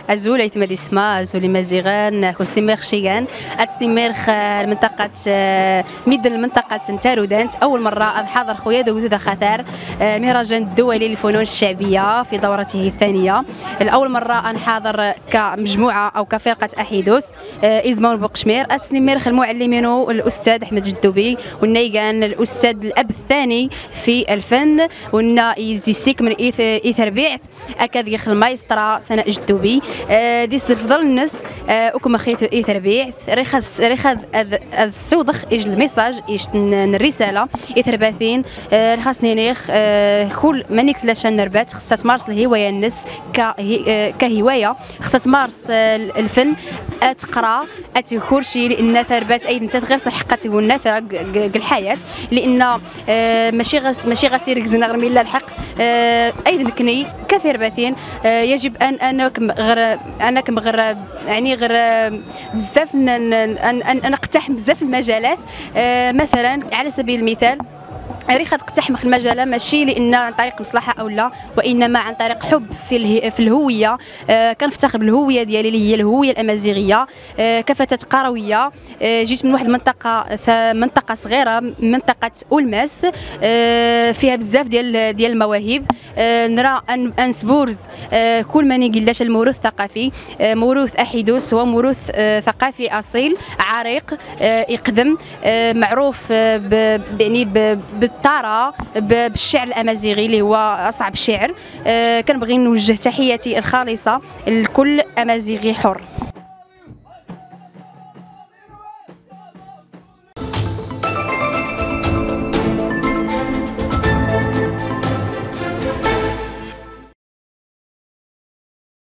أزول أيتما ديسما أزولي مزيغان كوستيمير شيغان أتستيمير المنطقة ميدن المنطقة تارودانت. أول مرة أحضر خويا دوزو خاطر المهرجان الدولي للفنون الشعبية في دورته الثانية. الأول مرة أنحاضر كمجموعة أو كفرقة أحيدوس إزمان بوقشمير. أتستيمير المعلمين الأستاذ أحمد جدوبي والنيجان الأستاذ الأب الثاني في الفن ونا يزيستيك من إيثر بيعث أكاد يخل مايسترا سناء جدوبي ديس الفضل الناس وكما خيت إيثر بيعث ريخذ السوضخ إيج الميساج إيج الرسالة إيثر باثين خاصني نيخ كل منيك لاشان نربات خاصها تمارس الهواية الناس كهواية خاصها تمارس الفن أتقرأ أتكورشي لأن ثربات أي نتا غير صحقته والنثر الحياة لأن ماشي غسير كزنا غير من الحق أيضا كني كثير باثين يجب أن أنا كمغرب يعني غير بزاف أن أقتحم بزاف المجالات مثلا على سبيل المثال ريخ تقتحم في المجال ماشي لان عن طريق مصلحه او لا وانما عن طريق حب في الهويه. كنفتخر بالهويه ديالي اللي هي الهويه الامازيغيه كفتاه قرويه. جيت من واحد منطقه صغيره منطقه أولماس فيها بزاف ديال المواهب. نرى ان سبورز كل ما نقلاش الموروث الثقافي موروث احيدوس هو موروث ثقافي اصيل عريق يقدم معروف يعني بالطارة بالشعر الأمازيغي اللي هو أصعب شعر. كنبغي نوجه تحياتي الخالصة لكل أمازيغي حر.